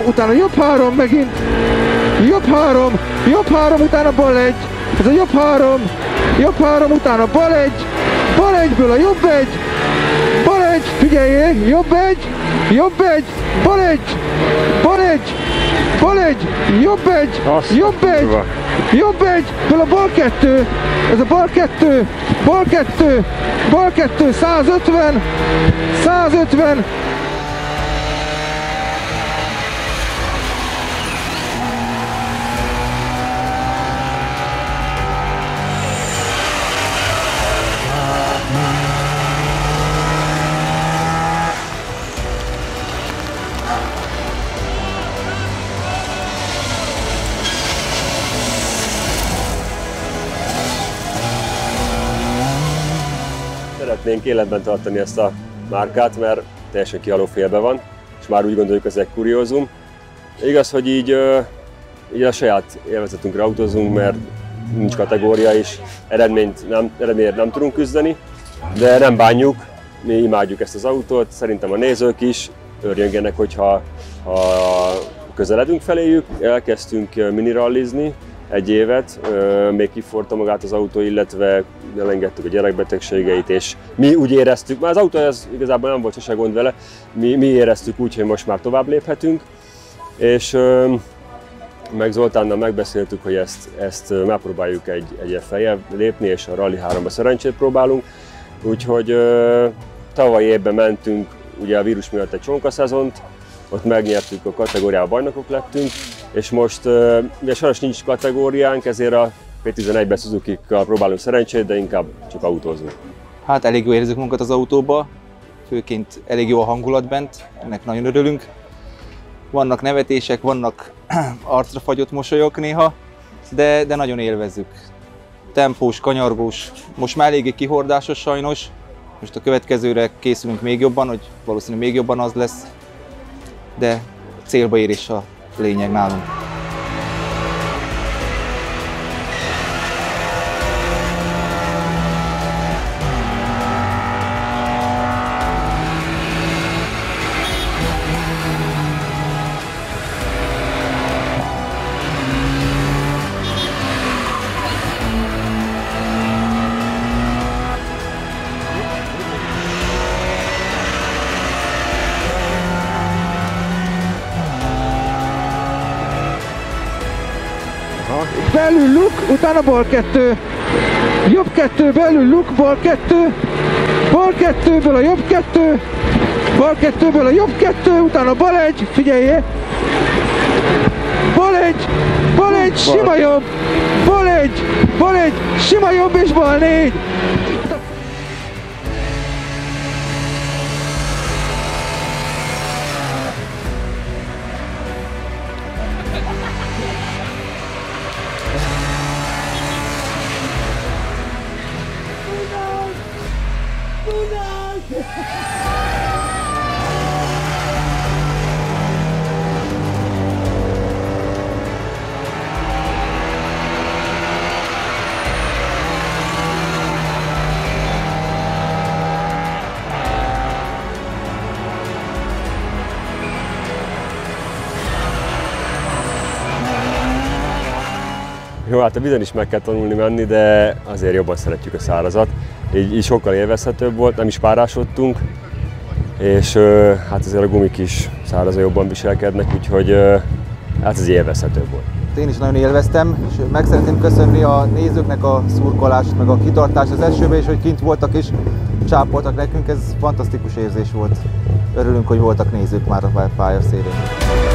utána jobb 3 megint, jobb 3, utána bal 1, ez a jobb 3, utána bal 1, bal 1-ből a jobb 1, bal 1, figyeljél, jobb 1, bal 1, bal 1, bal 1, jobb 1, jobb 1, ből a bal 2, ez a bal 2, bal 2, 150, Szeretnénk életben tartani ezt a márkát, mert teljesen kihaló félbe van, és már úgy gondoljuk, ez egy kuriózum. Igaz, hogy így a saját élvezetünkre autózunk, mert nincs kategória is, eredményért nem tudunk küzdeni, de nem bánjuk, mi imádjuk ezt az autót, szerintem a nézők is örjöngenek, hogyha közeledünk feléjük. Elkezdtünk minirallizni 1 évet, még kiforta magát az autó, illetve elengedtük a gyerekbetegségeit, és mi úgy éreztük, már az autó ez igazából nem volt sose gond vele, mi éreztük úgy, hogy most már tovább léphetünk, és meg Zoltánnal megbeszéltük, hogy ezt megpróbáljuk egy feljebb lépni, és a Rally 3-ba szerencsét próbálunk. Úgyhogy tavalyi évben mentünk ugye a vírus miatt egy csonka-szezont, ott megnyertük a kategóriában, bajnokok lettünk, és most ugye sajnos nincs kategóriánk, ezért a P11-ben Suzuki-kkal próbálunk szerencsét, de inkább csak autózunk. Hát elég jól érezzük magunkat az autóba, főként elég jó a hangulat bent, ennek nagyon örülünk. Vannak nevetések, vannak arcra fagyott mosolyok néha, de nagyon élvezzük. Tempós, kanyargós, most már eléggé kihordásos sajnos. Most a következőre készülünk még jobban, hogy valószínűleg még jobban az lesz, de célba érés a lényeg nálunk. Belül luk, utána bal 2, jobb 2, belül luk, bal 2, bal 2-ből a jobb 2, bal 2-ből a jobb 2, utána bal 1, figyeljél, bal 1, sima jobb, bal 1, sima jobb és bal 4. Jó, hát a vízen is meg kell tanulni menni, de azért jobban szeretjük a szárazat. Így sokkal élvezhetőbb volt, nem is párásodtunk, és hát azért a gumik is szárazon jobban viselkednek, úgyhogy hát ez élvezhetőbb volt. Én is nagyon élveztem, és meg szeretném köszönni a nézőknek a szurkolást, meg a kitartást az esőben, és hogy kint voltak és csápoltak nekünk, ez fantasztikus érzés volt. Örülünk, hogy voltak nézők már a pálya szélén.